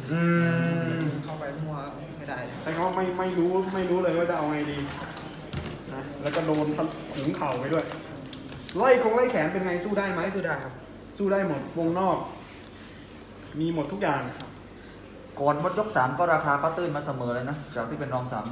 เข้าไปมั่วไม่ได้แต่เขาไม่รู้เลยว่าจะเอาไงดีนะแล้วก็โดนถุงเข่าไปด้วยไล่แขนเป็นไงสู้ได้ไหมสู้ได้ครับสู้ได้หมดวงนอกมีหมดทุกอย่างก่อนหมดยก3ก็ราคาก็ตื้นมาเสมอเลยนะจากที่เป็นรอง 3-1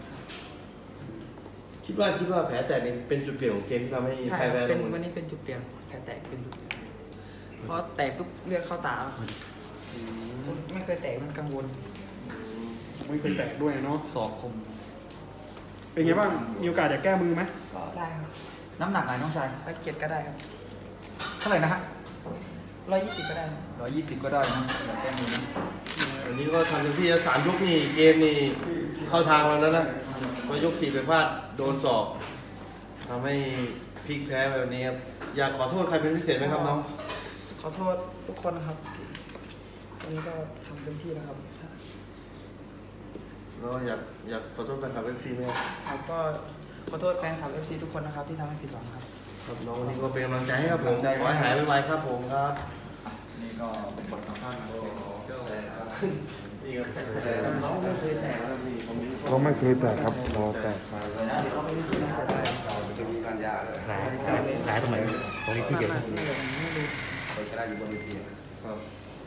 คิดว่าแผลแตกนี่เป็นจุดเปลี่ยนของเกมที่ทำให้แพ้เป็นวันนี้เป็นจุดเปลี่ยนแผลแตกเป็นจุดเปลี่ยนเพราะแตกปุ๊บเลือดเข้าตาไม่เคยแตกมันกังวลไม่เคยแตกด้วยเนาะศอกคมเป็นไงบ้างมีโอกาสจะแก้มือไหมก็ได้ครับน้ำหนักไหนน้องชาย 107ก็ได้ครับเท่าไหร่นะฮะ 120ก็ได้ 120ก็ได้นะแก้มือนะอันนี้ก็ทำเต็มที่3 ยกนี่เกมนี่เข้าทางเราแล้วนะพอยก4ไปพลาดโดนศอกทำให้พลิกแพ้แบบนี้ครับอยากขอโทษใครเป็นพิเศษไหมครับน้องขอโทษทุกคนนะครับวันนี้ก็ทำเต็มที่แล้วครับเราอยากขอโทษแฟนคลับFCไหมครับก็ขอโทษแฟนคลับ FC ทุกคนนะครับที่ทำให้ผิดหวังครับครับน้องวันนี้ก็เป็นกำลังใจให้ครับผมขอให้หายไวๆครับผมครับนี่ก็เป็นบทสัมภาษณ์น้องไม่เคยแตกครับพี่เขาไม่เคยแตกครับรอแตกไปหลายตรงไหนตรงนี้ที่เดียวไปชนะอยู่บนเวทีครับ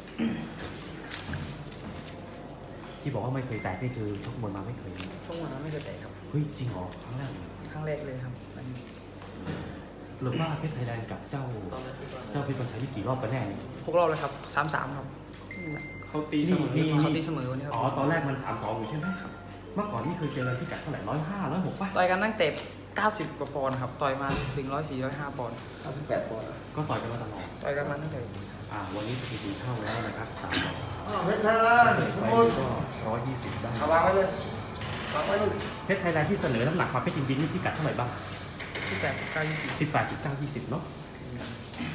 ที่บอกว่าไม่เคยแตกนี่คือชกมวยมาไม่เคยชกมวยมาไม่เคยแตกครับเฮ้ยจริงเหรอครั้งแรกเลยครับสรุปว่าเพชรไทยแลนด์กับเจ้าเพชรบอลชัยนี่กี่รอบกันแน่ 6 รอบเลยครับ3-3ครับเขาตีเสมอวันนี้ครับอ๋อตอนแรกมัน3-2อยู่ใช่ไหมครับเมื่อก่อนนี่เคยเจอที่กัดเท่าไหร่105 106ป่ะต่อยกันตั้งแต่90 กว่าปอนด์ครับต่อยมาถึง104 105 ปอนด์ 98 ปอนด์ก็ต่อยกันมาตลอดต่อยกันมาตั้งแต่วันนี้สถิติเข้าแล้วนะครับ3-2 เพชรไทยแลนด์ก็120ได้วางไว้เลยเพชรไทยแลนด์ที่เสนอน้ำหนักความเพชรจินบินนี่ที่กัดเท่าไหร่บ้าง 18-19-20 18-19-20เนาะ